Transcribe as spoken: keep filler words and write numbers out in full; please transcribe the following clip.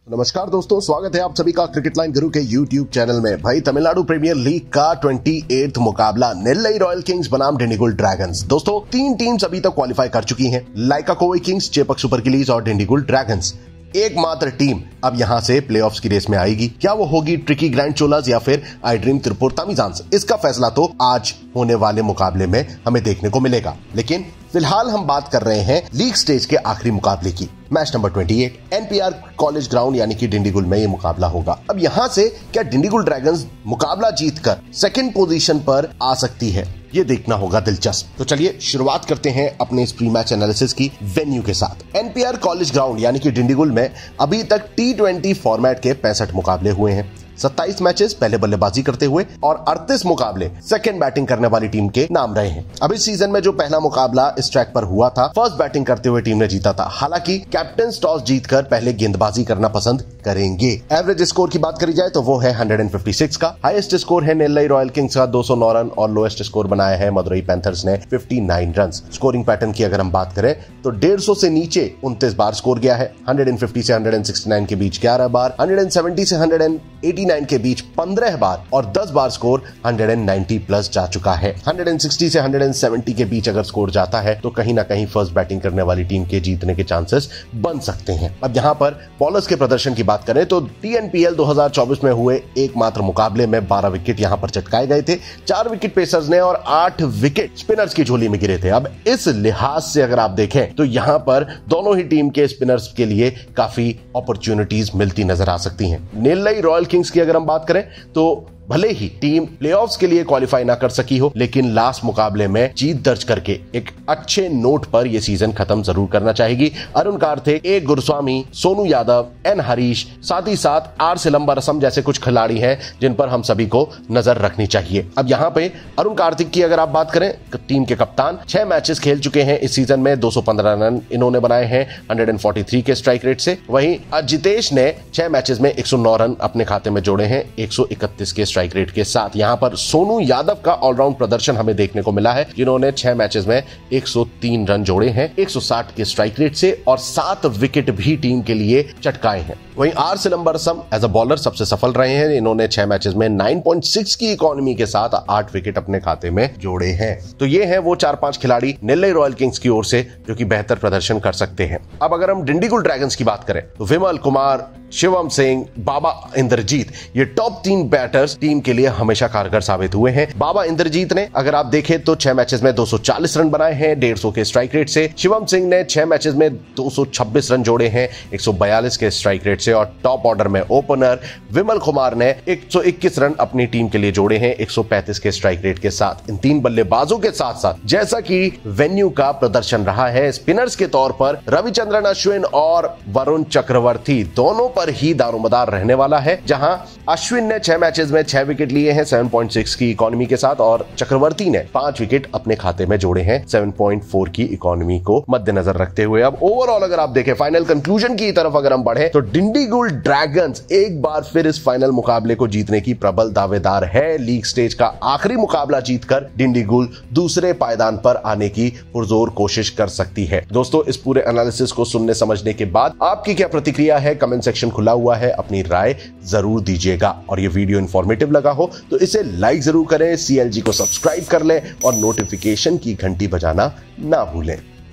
नमस्कार दोस्तों, स्वागत है आप सभी का क्रिकेट लाइन गुरु के यूट्यूब चैनल में। भाई तमिलनाडु प्रीमियर लीग का अट्ठाईसवां मुकाबला नेल्लई रॉयल किंग्स बनाम डिंडीगुल ड्रैगन्स। दोस्तों तीन टीम्स अभी तक क्वालिफाई कर चुकी हैं, Lyca Kovai kings, Chepauk super kings और डिंडीगुल ड्रैगन्स। एकमात्र टीम अब यहां से प्लेऑफ्स की रेस में आएगी। क्या वो होगी ट्रिकी ग्रैंड चोलास या फिर आई ड्रीम त्रिपुर तामिजान्स? इसका फैसला तो आज होने वाले मुकाबले में हमें देखने को मिलेगा, लेकिन फिलहाल हम बात कर रहे हैं लीग स्टेज के आखिरी मुकाबले की। मैच नंबर अट्ठाईस एनपीआर कॉलेज ग्राउंड यानी कि डिंडीगुल में ये मुकाबला होगा। अब यहां से क्या डिंडीगुल ड्रैगन्स मुकाबला जीतकर सेकंड पोजीशन पर आ सकती है, ये देखना होगा दिलचस्प। तो चलिए शुरुआत करते हैं अपने इस प्री मैच एनालिसिस की वेन्यू के साथ। एनपीआर कॉलेज ग्राउंड यानी कि डिंडीगुल में अभी तक टी ट्वेंटी फॉर्मेट के पैंसठ मुकाबले हुए हैं। सत्ताईस मैचेस पहले बल्लेबाजी करते हुए और अड़तीस मुकाबले सेकंड बैटिंग करने वाली टीम के नाम रहे हैं। अब इस सीजन में जो पहला मुकाबला इस ट्रैक पर हुआ था, फर्स्ट बैटिंग करते हुए टीम ने जीता था। हालांकि कैप्टन टॉस जीतकर पहले गेंदबाजी करना पसंद करेंगे। एवरेज स्कोर की बात करी जाए तो वो है एक सौ छप्पन का। हाईएस्ट स्कोर है नेल्लई रॉयल किंग्स का दो सौ नौ रन और लोएस्ट स्कोर बनाया है मदुरई पैंथर्स ने उनसठ रन। स्कोरिंग पैटर्न की अगर हम बात करें तो डेढ़ सौ से नीचे उनतीस बार स्कोर गया है। एक सौ पचास से एक सौ उनहत्तर के बीच ग्यारह बार, एक सौ सत्तर से एक सौ नवासी के बीच पंद्रह बार और दस बार स्कोर एक सौ नब्बे प्लस जा चुका है। एक सौ साठ से एक सौ सत्तर के बीच अगर स्कोर जाता है तो कहीं ना कहीं फर्स्ट बैटिंग करने वाली टीम के जीतने के चांसेस बन सकते हैं। अब यहां पर बॉलर्स के प्रदर्शन की बात करें तो टीएनपीएल दो हज़ार चौबीस में हुए एकमात्र मुकाबले में बारह विकेट यहां पर चटकाए गए थे। चार विकेट पेसर्स ने और आठ विकेट स्पिनर्स की झोली में गिरे थे। अब इस लिहाज से अगर आप देखें तो यहां पर दोनों ही टीम के स्पिनर्स के लिए काफी अपॉर्चुनिटीज मिलती नजर आ सकती हैं। नेल्लई रॉयल किंग्स की अगर हम बात करें तो भले ही टीम प्लेऑफ्स के लिए क्वालिफाई ना कर सकी हो, लेकिन लास्ट मुकाबले में जीत दर्ज करके एक अच्छे नोट पर यह सीजन खत्म जरूर करना चाहेगी। अरुण कार्तिक, ए गुरुस्वामी, सोनू यादव, एन हरीश, साथ ही साथ आर सिलंबरसम जैसे कुछ खिलाड़ी हैं जिन पर हम सभी को नजर रखनी चाहिए। अब यहां पे अरुण कार्तिक की अगर आप बात करें, टीम के कप्तान, छह मैचेस खेल चुके हैं इस सीजन में, दो सौ पंद्रह रन इन्होंने बनाए हैं एक सौ तैंतालीस के स्ट्राइक रेट से। वहीं जितेश ने छह मैचेस में एक सौ नौ रन अपने खाते में जोड़े हैं एक सौ इकतीस के स्ट्राइक रेट के साथ। यहां पर सोनू यादव का ऑलराउंड प्रदर्शन हमें देखने को मिला है, जिन्होंने छह मैचेस में एक सौ तीन रन जोड़े हैं एक सौ साठ के स्ट्राइक रेट से और सात विकेट भी टीम के लिए चटकाए हैं। वहीं R Silambarasan as a bowler सबसे सफल रहे हैं। इन्होंने छह मैचेस में नौ पॉइंट छह की इकोनॉमी के साथ आठ विकेट अपने खाते में जोड़े हैं। तो ये हैं वो चार पांच खिलाड़ी नेल्लई रॉयल किंग्स की ओर से जो कि बेहतर प्रदर्शन कर सकते हैं। अब अगर हम डिंडीगुल ड्रैगन्स की बात करें तो विमल कुमार, शिवम सिंह, बाबा इंद्रजीत, ये टॉप तीन बैटर्स टीम के लिए हमेशा कारगर साबित हुए हैं। बाबा इंद्रजीत ने अगर आप देखें तो छह मैचेस में दो सौ चालीस रन बनाए हैं डेढ़ सौ के स्ट्राइक रेट से। शिवम सिंह ने छह मैचेस में दो सौ छब्बीस रन जोड़े हैं एक सौ बयालीस के स्ट्राइक रेट से। और टॉप ऑर्डर में ओपनर विमल कुमार ने एक सौ इक्कीस रन अपनी टीम के लिए जोड़े हैं एक सौ पैंतीस के स्ट्राइक रेट के साथ। इन तीन बल्लेबाजों के साथ साथ जैसा कि वेन्यू का प्रदर्शन रहा है, स्पिनर्स के तौर पर रविचंद्रन अश्विन और वरुण चक्रवर्ती दोनों पर ही दारोमदार रहने वाला है। जहां अश्विन ने छह मैचेस में छह विकेट लिए हैं सात पॉइंट छह की इकोनॉमी के साथ और चक्रवर्ती ने पांच विकेट अपने खाते में जोड़े हैं सात पॉइंट चार की इकोनॉमी को मद्देनजर रखते हुए। अब ओवरऑल अगर आप देखें फाइनल कंक्लूजन की तरफ अगर हम बढ़े तो डिंडीगुल ड्रैगन्स एक बार फिर इस फाइनल मुकाबले को जीतने की प्रबल दावेदार है। लीग स्टेज का आखिरी मुकाबला जीतकर डिंडीगुल दूसरे पायदान पर आने की पुरजोर कोशिश कर सकती है। दोस्तों इस पूरे एनालिसिस को सुनने समझने के बाद आपकी क्या प्रतिक्रिया है? कमेंट सेक्शन खुला हुआ है, अपनी राय जरूर दीजिएगा। और ये वीडियो इंफॉर्मेटिव लगा हो तो इसे लाइक जरूर करें, सीएलजी को सब्सक्राइब कर लें और नोटिफिकेशन की घंटी बजाना ना भूलें।